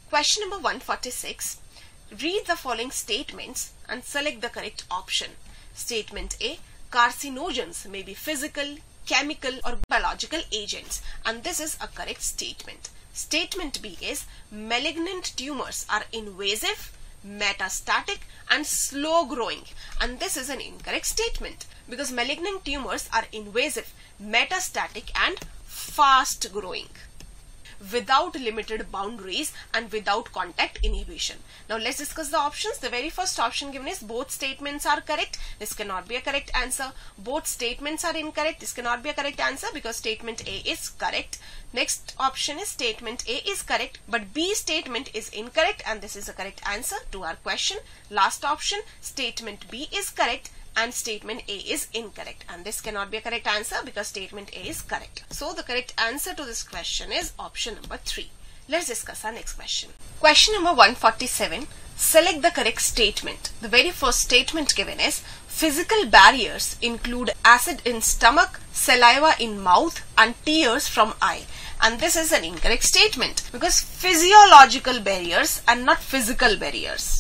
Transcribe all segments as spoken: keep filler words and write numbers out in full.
Question number one forty-six. Read the following statements and select the correct option. Statement A. Carcinogens may be physical, chemical or biological agents, and this is a correct statement. Statement B is malignant tumors are invasive, metastatic and slow growing, and this is an incorrect statement because malignant tumors are invasive, metastatic and fast growing, without limited boundaries and without contact inhibition. Now let's discuss the options. The very first option given is both statements are correct. This cannot be a correct answer. Both statements are incorrect. This cannot be a correct answer because statement A is correct. Next option is statement A is correct but B statement is incorrect, and this is a correct answer to our question. Last option, statement B is correct and statement A is incorrect, and this cannot be a correct answer because statement A is correct. So the correct answer to this question is option number three. Let's discuss our next question. Question number one forty-seven. Select the correct statement. The very first statement given is physical barriers include acid in stomach, saliva in mouth and tears from eye, and this is an incorrect statement because physiological barriers and not physical barriers.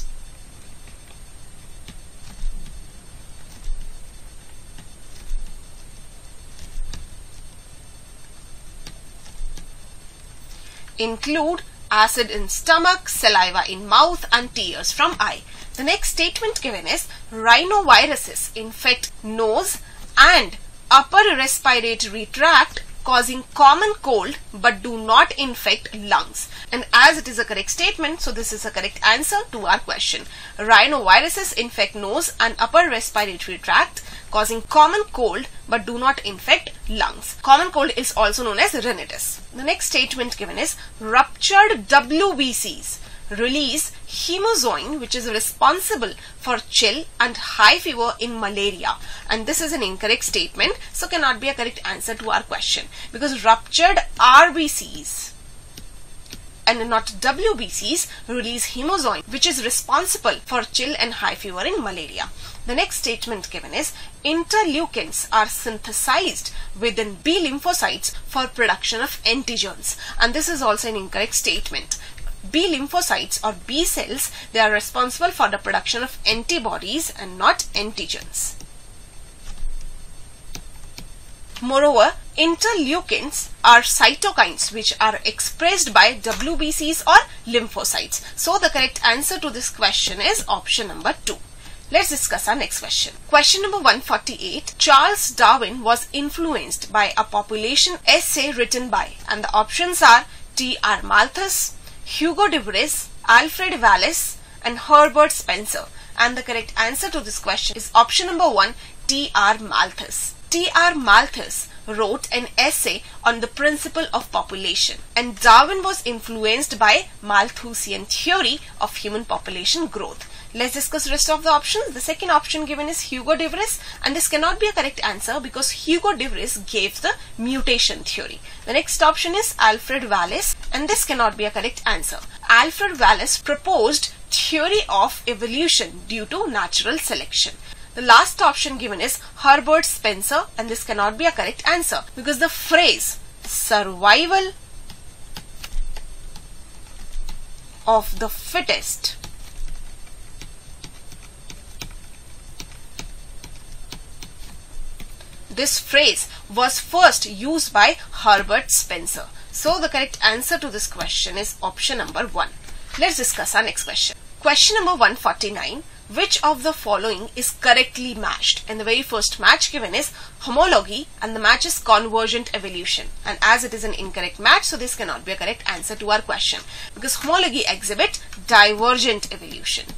Include acid in stomach, saliva in mouth and tears from eye. The next statement given is rhinoviruses infect nose and upper respiratory tract causing common cold but do not infect lungs, and as it is a correct statement, so this is a correct answer to our question. Rhinoviruses infect nose and upper respiratory tract causing common cold but do not infect lungs. Common cold is also known as rhinitis. The next statement given is ruptured W B Cs release hemozoin which is responsible for chill and high fever in malaria, and this is an incorrect statement, so cannot be a correct answer to our question because ruptured R B Cs and not W B Cs release hemozoin which is responsible for chill and high fever in malaria. The next statement given is interleukins are synthesized within B lymphocytes for production of antigens, and this is also an incorrect statement. B lymphocytes or B cells, they are responsible for the production of antibodies and not antigens. Moreover, interleukins are cytokines which are expressed by W B Cs or lymphocytes. So the correct answer to this question is option number two. Let's discuss our next question. Question number one forty-eight. Charles Darwin was influenced by a population essay written by, and the options are T R Malthus, Hugo de Vries, Alfred Wallace and Herbert Spencer, and the correct answer to this question is option number one, T R Malthus. T R Malthus wrote an essay on the principle of population, and Darwin was influenced by Malthusian theory of human population growth. Let's discuss the rest of the options. The second option given is Hugo de Vries, and this cannot be a correct answer because Hugo de Vries gave the mutation theory. The next option is Alfred Wallace, and this cannot be a correct answer. Alfred Wallace proposed theory of evolution due to natural selection. The last option given is Herbert Spencer, and this cannot be a correct answer because the phrase survival of the fittest This phrase was first used by Herbert Spencer. So the correct answer to this question is option number one. Let's discuss our next question. Question number one forty-nine. Which of the following is correctly matched? And the very first match given is homology, and the match is convergent evolution. And as it is an incorrect match, so this cannot be a correct answer to our question because homology exhibit divergent evolution.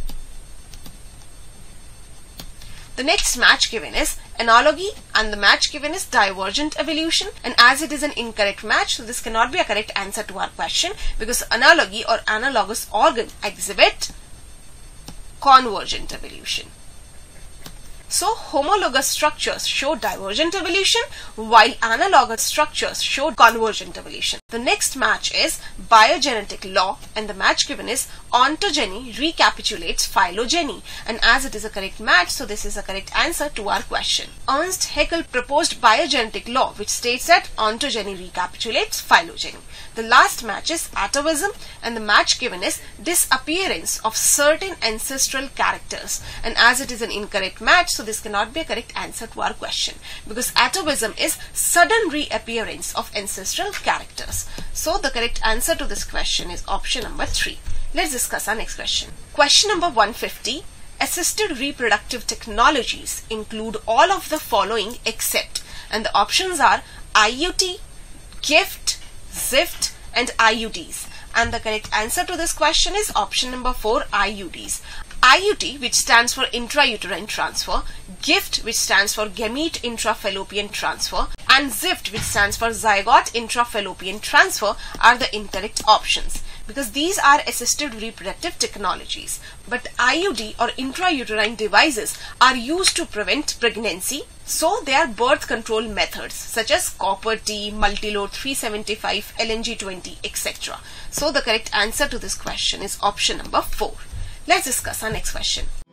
The next match given is analogy, and the match given is divergent evolution, and as it is an incorrect match, so this cannot be a correct answer to our question because analogy or analogous organ exhibit convergent evolution. So homologous structures show divergent evolution while analogous structures show convergent evolution. The next match is biogenetic law, and the match given is ontogeny recapitulates phylogeny, and as it is a correct match, so this is a correct answer to our question. Ernst Haeckel proposed biogenetic law which states that ontogeny recapitulates phylogeny. The last match is atavism, and the match given is disappearance of certain ancestral characters, and as it is an incorrect match, so this cannot be a correct answer to our question, because atavism is sudden reappearance of ancestral characters. So the correct answer to this question is option number three. Let's discuss our next question. Question number one fifty. Assisted reproductive technologies include all of the following except, and the options are I U T, GIFT, ZIFT and I U Ds, and the correct answer to this question is option number four, I U Ds. I U T, which stands for intrauterine transfer, GIFT, which stands for gamete intrafallopian transfer, and ZIFT, which stands for zygote intrafallopian transfer, are the incorrect options, because these are assisted reproductive technologies. But I U D or intrauterine devices are used to prevent pregnancy, so they are birth control methods such as copper T, multilode three seventy-five, L N G twenty, et cetera. So the correct answer to this question is option number four. Let's discuss our next question.